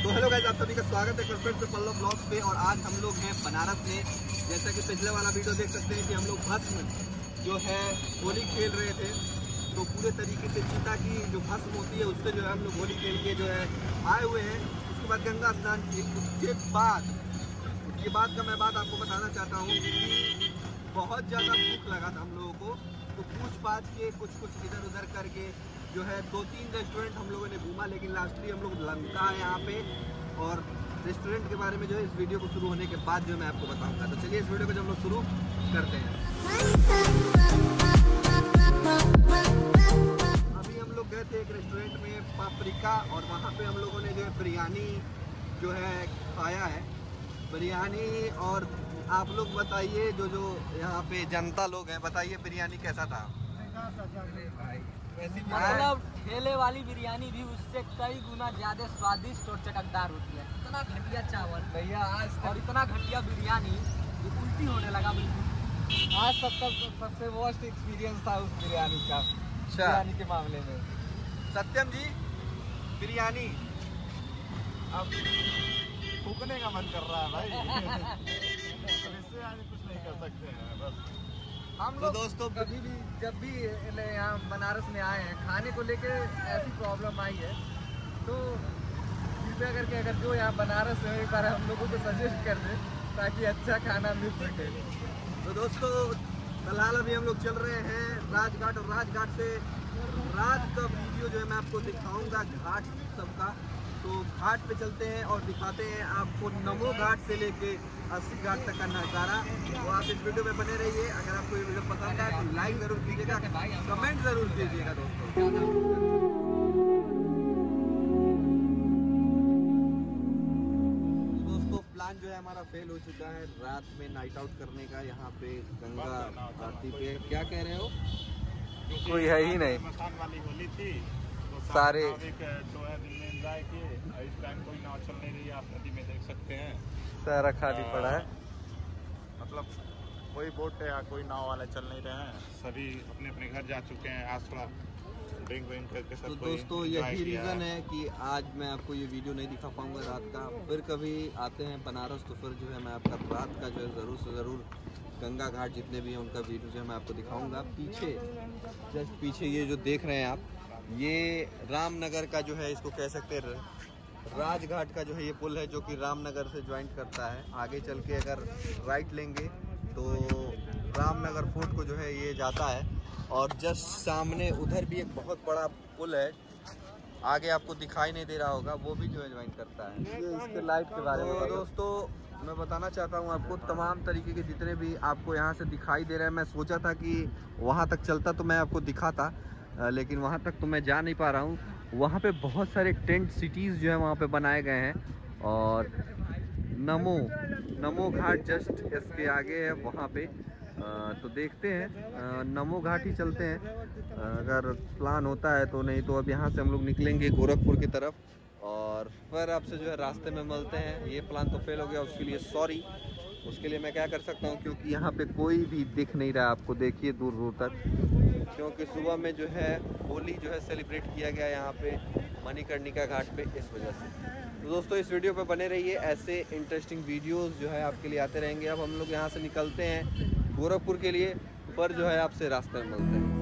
तो hello guys, आप सभी का स्वागत है फिर से पल्लव ब्लॉग्स पे। और आज हम लोग हैं बनारस में। जैसा कि पिछले वाला वीडियो देख सकते हैं कि हम लोग भस्म जो है होली खेल रहे थे, तो पूरे तरीके से चीता की जो भस्म होती है उससे जो है हम लोग होली खेल के जो है आए हुए हैं। उसके बाद गंगा स्नान किए। उसके बाद का मैं बात आपको बताना चाहता हूँ कि बहुत ज़्यादा भूख लगा था हम लोगों को, तो पूछ पाछ के कुछ इधर उधर करके जो है 2-3 रेस्टोरेंट हम लोगों ने घूमा, लेकिन लास्टली हम लोग लंका है यहाँ पे। और रेस्टोरेंट के बारे में जो है इस वीडियो को शुरू होने के बाद जो मैं आपको बताऊंगा। तो चलिए इस वीडियो को जब हम लोग शुरू करते हैं। अभी हम लोग गए थे एक रेस्टोरेंट में पापरिका, और वहाँ पे हम लोगों ने जो है बिरयानी जो है खाया है बिरयानी। और आप लोग बताइए, जो यहाँ पे जनता लोग हैं, बताइए बिरयानी कैसा था? मतलब ठेले वाली बिरयानी भी उससे कई गुना ज्यादा स्वादिष्ट और चटकदार होती है। इतना घटिया चावल भैया आज, और इतना घटिया बिरयानी जो उल्टी होने लगा बिल्कुल। आज सबसे वर्स्ट एक्सपीरियंस था उस बिरयानी का। बिरयानी के मामले में सत्यम जी, बिरयानी अब फूकने का मन कर रहा है भाई। इससे आगे कुछ नहीं कर सकते हैं बस। हम लोग दोस्तों जब भी यहाँ बनारस में आए हैं, खाने को लेके ऐसी प्रॉब्लम आई है, तो कृपया करके अगर जो यहाँ बनारस में एक बार हम लोगों को सजेस्ट कर दे ताकि अच्छा खाना मिल सके। तो दोस्तों फिलहाल अभी हम लोग चल रहे हैं राजघाट, और राजघाट से रात का वीडियो जो है मैं आपको दिखाऊंगा घाट सबका। तो घाट पे चलते हैं और दिखाते हैं आपको नमो घाट से लेके 80 घाट तक का नज़ारा। तो आप इस वीडियो में बने रहिए। अगर आपको ये वीडियो पसंद आए तो लाइक ज़रूर कीजिएगा, कमेंट ज़रूर कीजिएगा दोस्तों। दोस्तों प्लान जो है हमारा फेल हो चुका है रात में नाइट आउट करने का यहाँ पे गंगा आरती पे। क्या कह रहे हो? कोई है ही नहीं। मसान वाली होली थी तो सारे जो है दिन में एंजॉय किए। इस टाइम कोई नाव चल नहीं रही है, आप नदी में देख सकते हैं सारा खाली पड़ा है। मतलब कोई बोट या कोई नाव वाले चल नहीं रहे हैं, सभी अपने अपने घर जा चुके हैं। आज थोड़ा ड्रिंक व्रिंक करके सब। तो दोस्तों यही रीज़न है कि आज मैं आपको ये वीडियो नहीं दिखा पाऊंगा रात का। फिर कभी आते हैं बनारस तो फिर जो है मैं आपका रात का जो है ज़रूर से ज़रूर गंगा घाट जितने भी हैं उनका वीडियो जो है मैं आपको दिखाऊंगा। पीछे जस्ट पीछे ये जो देख रहे हैं आप, ये रामनगर का जो है इसको कह सकते हैं राजघाट का जो है ये पुल है, जो कि रामनगर से ज्वाइंट करता है। आगे चल के अगर राइट लेंगे तो रामनगर फोर्ट को जो है ये जाता है। और जस्ट सामने उधर भी एक बहुत बड़ा पुल है, आगे आपको दिखाई नहीं दे रहा होगा, वो भी जो है ज्वाइंट करता है। ये इसके लाइट के बारे में दोस्तों मैं बताना चाहता हूँ आपको, तमाम तरीके के जितने भी आपको यहाँ से दिखाई दे रहे हैं। मैं सोचा था कि वहाँ तक चलता तो मैं आपको दिखाता, लेकिन वहाँ तक तो मैं जा नहीं पा रहा हूँ। वहाँ पे बहुत सारे टेंट सिटीज़ जो है वहाँ पे बनाए गए हैं। और नमो घाट जस्ट इसके आगे है वहाँ पे। तो देखते हैं नमो घाट ही चलते हैं अगर प्लान होता है तो। नहीं तो अब यहाँ से हम लोग निकलेंगे गोरखपुर की तरफ, और फिर आपसे जो है रास्ते में मिलते हैं। ये प्लान तो फेल हो गया, उसके लिए सॉरी। उसके लिए मैं क्या कर सकता हूँ, क्योंकि यहाँ पे कोई भी दिख नहीं रहा आपको, देखिए दूर दूर तक, क्योंकि सुबह में जो है होली जो है सेलिब्रेट किया गया यहाँ पे मणिकर्णिका घाट पे, इस वजह से। तो दोस्तों इस वीडियो पे बने रहिए, ऐसे इंटरेस्टिंग वीडियोस जो है आपके लिए आते रहेंगे। अब हम लोग यहाँ से निकलते हैं गोरखपुर के लिए, पर जो है आपसे रास्ते में मिलते हैं।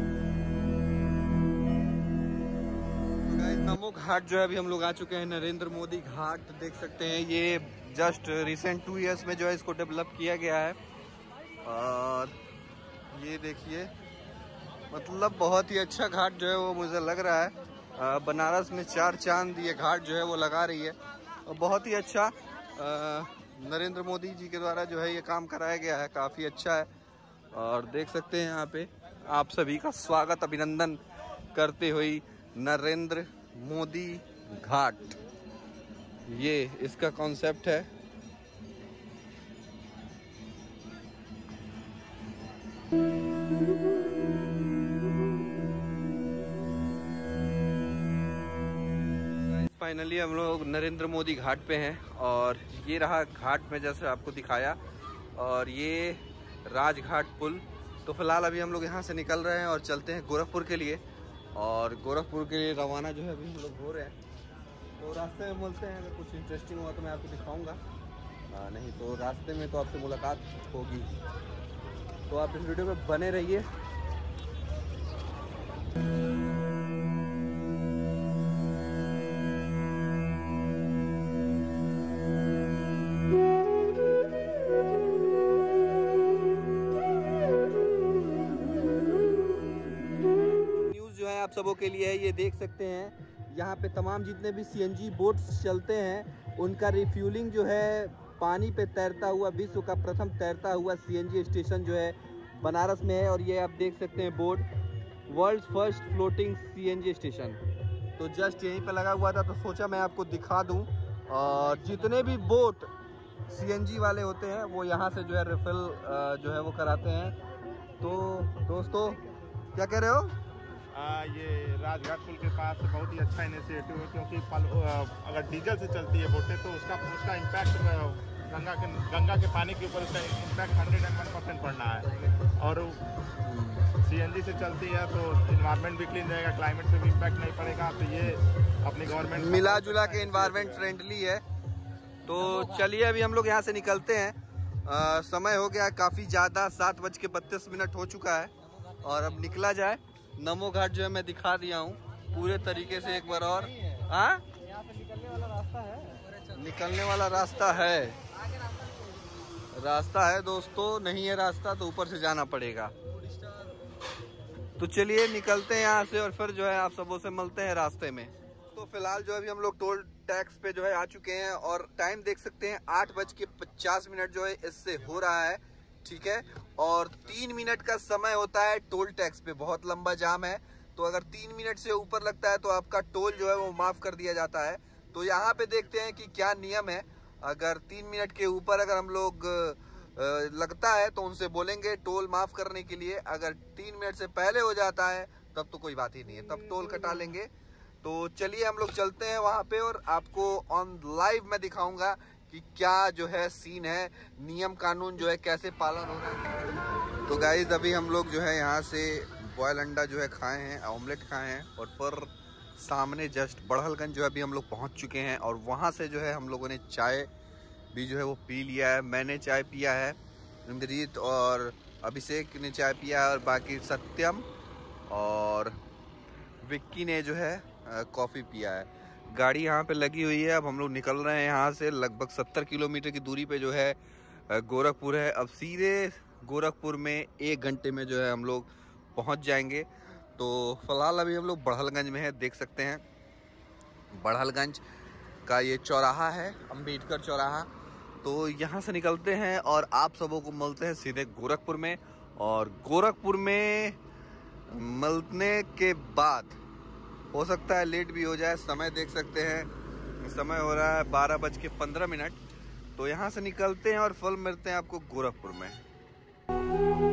तो गाइस नमो घाट जो है अभी हम लोग आ चुके हैं, नरेंद्र मोदी घाट देख सकते हैं। ये जस्ट रिसेंट 2 ईयर्स में जो है इसको डेवलप किया गया है। और ये देखिए, मतलब बहुत ही अच्छा घाट जो है वो मुझे लग रहा है। बनारस में 4 चांद ये घाट जो है वो लगा रही है, और बहुत ही अच्छा नरेंद्र मोदी जी के द्वारा जो है ये काम कराया गया है, काफ़ी अच्छा है। और देख सकते हैं यहाँ पे आप सभी का स्वागत अभिनंदन करते हुए नरेंद्र मोदी घाट, ये इसका कॉन्सेप्ट है। फाइनली हम लोग नरेंद्र मोदी घाट पे हैं, और ये रहा घाट में जैसे आपको दिखाया, और ये राजघाट पुल। तो फिलहाल अभी हम लोग यहाँ से निकल रहे हैं और चलते हैं गोरखपुर के लिए, और गोरखपुर के लिए रवाना जो है अभी हम लोग हो रहे हैं। तो रास्ते में मिलते हैं, अगर कुछ इंटरेस्टिंग हुआ तो मैं आपको दिखाऊंगा, नहीं तो रास्ते में तो आपसे मुलाकात होगी। तो आप इस वीडियो में बने रहिए। न्यूज़ जो है आप सबों के लिए है, ये देख सकते हैं यहाँ पे तमाम जितने भी सीएनजी बोट्स चलते हैं उनका रिफ्यूलिंग जो है पानी पे तैरता हुआ, विश्व का प्रथम तैरता हुआ सीएनजी स्टेशन जो है बनारस में है। और ये आप देख सकते हैं board, world first floating CNG station. तो जस्ट यहीं पे लगा हुआ था तो सोचा मैं आपको दिखा दूं। और जितने भी बोट सीएनजी वाले होते हैं वो यहाँ से जो है रिफिल जो है वो कराते हैं। तो दोस्तों क्या कह रहे हो? ये राजघाट पुल के पास बहुत ही अच्छा इनिशिएटिव है, क्योंकि अगर डीजल से चलती है बोटें तो उसका इम्पैक्ट गंगा के पानी के ऊपर उसका इम्पैक्ट 101% पड़ना है। और सीएनजी से चलती है तो इन्वायरमेंट भी क्लीन रहेगा, क्लाइमेट पे भी इम्पैक्ट नहीं पड़ेगा। तो ये अपनी गवर्नमेंट मिला जुला के इन्वायरमेंट फ्रेंडली है। तो चलिए अभी हम लोग यहाँ से निकलते हैं। समय हो गया काफ़ी ज़्यादा, 7:32 हो चुका है और अब निकला जाए। नमो घाट जो है मैं दिखा दिया हूँ पूरे तरीके से एक बार और। हाँ, यहाँ से निकलने वाला रास्ता है, निकलने वाला रास्ता है दोस्तों, नहीं है रास्ता तो ऊपर से जाना पड़ेगा। तो चलिए निकलते हैं यहाँ से और फिर जो है आप सबों से मिलते हैं रास्ते में। तो फिलहाल जो अभी हम लोग टोल टैक्स पे जो है आ चुके हैं और टाइम देख सकते हैं 8:50 जो है इससे हो रहा है, ठीक है। और 3 मिनट का समय होता है टोल टैक्स पे, बहुत लंबा जाम है। तो अगर 3 मिनट से ऊपर लगता है तो आपका टोल जो है वो माफ कर दिया जाता है। तो यहाँ पे देखते हैं कि क्या नियम है। अगर 3 मिनट के ऊपर अगर हम लोग लगता है तो उनसे बोलेंगे टोल माफ करने के लिए। अगर 3 मिनट से पहले हो जाता है तब तो कोई बात ही नहीं है, तब टोल कटा लेंगे। तो चलिए हम लोग चलते हैं वहाँ पे और आपको ऑन लाइव मैं दिखाऊंगा कि क्या जो है सीन है, नियम कानून जो है कैसे पालन हो रहा है। तो गाइज अभी हम लोग जो है यहाँ से बॉयल अंडा जो है खाए हैं, ऑमलेट खाए हैं और फिर सामने जस्ट बड़हलगंज जो है अभी हम लोग पहुँच चुके हैं। और वहाँ से जो है हम लोगों ने चाय भी जो है वो पी लिया है। मैंने चाय पिया है, इंद्रजीत और अभिषेक ने चाय पिया है और बाकी सत्यम और विक्की ने जो है कॉफ़ी पिया है। गाड़ी यहाँ पे लगी हुई है। अब हम लोग निकल रहे हैं यहाँ से। लगभग 70 किलोमीटर की दूरी पे जो है गोरखपुर है। अब सीधे गोरखपुर में 1 घंटे में जो है हम लोग पहुँच जाएंगे। तो फिलहाल अभी हम लोग बड़हलगंज में है, देख सकते हैं बड़हलगंज का ये चौराहा है, अम्बेडकर चौराहा। तो यहाँ से निकलते हैं और आप सबों को मिलते हैं सीधे गोरखपुर में। और गोरखपुर में मिलने के बाद हो सकता है लेट भी हो जाए। समय देख सकते हैं, समय हो रहा है 12:15। तो यहाँ से निकलते हैं और फल मिलते हैं आपको गोरखपुर में।